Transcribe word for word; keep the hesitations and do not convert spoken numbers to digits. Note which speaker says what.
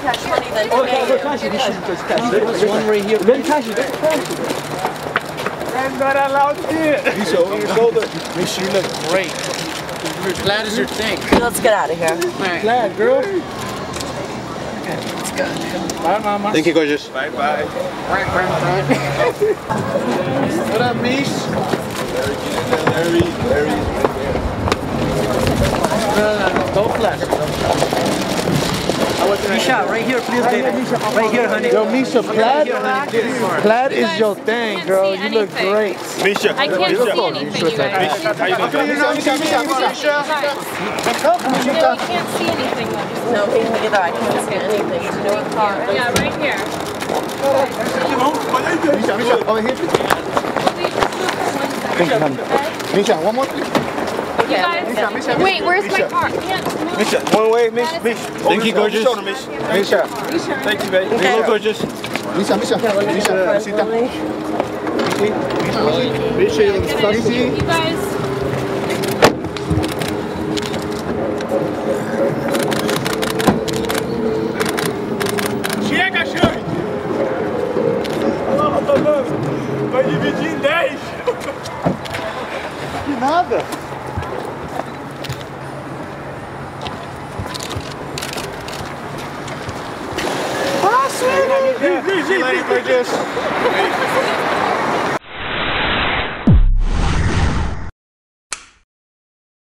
Speaker 1: cash money than
Speaker 2: Oh,
Speaker 1: pay
Speaker 2: yeah,
Speaker 1: you.
Speaker 2: cash, cash, cash. There's one right here. Then cash, then cash.
Speaker 3: I'm not allowed to.
Speaker 2: You show your shoulder.
Speaker 3: Make sure you look great. Glad is your thing.
Speaker 1: Let's get out of here.
Speaker 3: Right.
Speaker 2: Glad, girl.
Speaker 3: Okay, let's go. Bye, Mama.
Speaker 2: Thank you, gorgeous.
Speaker 3: Bye, bye. Right, right, right. What up, Mish?
Speaker 2: Very, very, very.
Speaker 3: No, no, no, don't flash. Misha, right here, please, baby. Right here, honey.
Speaker 2: Yo, Misha, plaid,
Speaker 3: Right here, honey.
Speaker 2: plaid is your thing, girl. You look great.
Speaker 4: Misha,
Speaker 5: I can't see anything, you guys.
Speaker 4: how you doing?
Speaker 2: Misha, Misha, Misha.
Speaker 5: No, we can't see anything.
Speaker 1: No, me neither. I can't see anything. There's no car.
Speaker 5: Yeah, right here.
Speaker 2: Misha, Misha, over here. Thank you, honey. Misha, one more, please.
Speaker 5: You guys, wait, where's my car? Can't.
Speaker 4: Misha, one way, Mish, Mish. Thank you, gorgeous.
Speaker 2: Misha.
Speaker 4: Thank you, baby. Hello, gorgeous.
Speaker 2: Misha, Misha, Misha, Misha. Misha,
Speaker 5: You guys.
Speaker 4: Chega, Xande! Vai dividir em dez.
Speaker 2: Que nada.
Speaker 4: Ah, sim! Vem, vem, vem, gorgeous.